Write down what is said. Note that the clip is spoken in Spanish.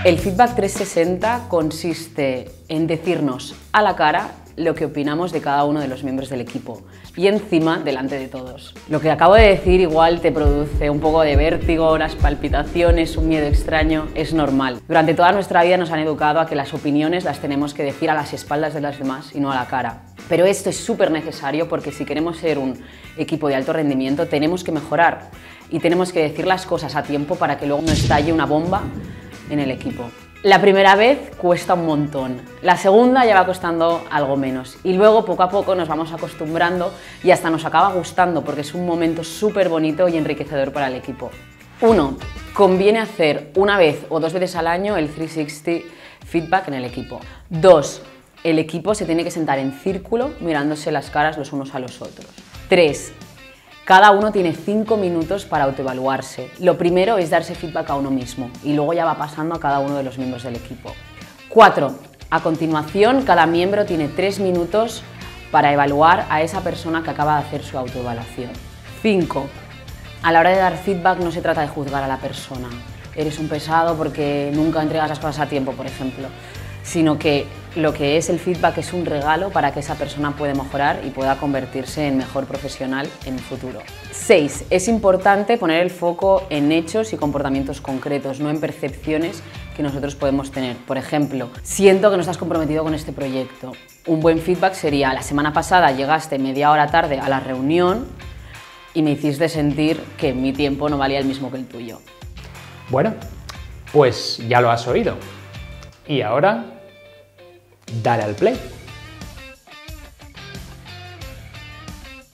El feedback 360 consiste en decirnos a la cara lo que opinamos de cada uno de los miembros del equipo y encima delante de todos. Lo que acabo de decir igual te produce un poco de vértigo, unas palpitaciones, un miedo extraño, es normal. Durante toda nuestra vida nos han educado a que las opiniones las tenemos que decir a las espaldas de las demás y no a la cara. Pero esto es súper necesario porque si queremos ser un equipo de alto rendimiento tenemos que mejorar y tenemos que decir las cosas a tiempo para que luego no estalle una bomba en el equipo. La primera vez cuesta un montón, la segunda ya va costando algo menos y luego poco a poco nos vamos acostumbrando y hasta nos acaba gustando porque es un momento súper bonito y enriquecedor para el equipo. 1. Conviene hacer una vez o 2 veces al año el 360 feedback en el equipo. 2. El equipo se tiene que sentar en círculo mirándose las caras los unos a los otros. 3. Cada uno tiene 5 minutos para autoevaluarse. Lo primero es darse feedback a uno mismo y luego ya va pasando a cada uno de los miembros del equipo. 4. A continuación, cada miembro tiene 3 minutos para evaluar a esa persona que acaba de hacer su autoevaluación. 5. A la hora de dar feedback no se trata de juzgar a la persona. Eres un pesado porque nunca entregas las cosas a tiempo, por ejemplo, sino que lo que es el feedback es un regalo para que esa persona pueda mejorar y pueda convertirse en mejor profesional en un futuro. 6. Es importante poner el foco en hechos y comportamientos concretos, no en percepciones que nosotros podemos tener. Por ejemplo, siento que no estás comprometido con este proyecto. Un buen feedback sería: la semana pasada llegaste media hora tarde a la reunión y me hiciste sentir que mi tiempo no valía el mismo que el tuyo. Bueno, pues ya lo has oído. Y ahora, dale al play.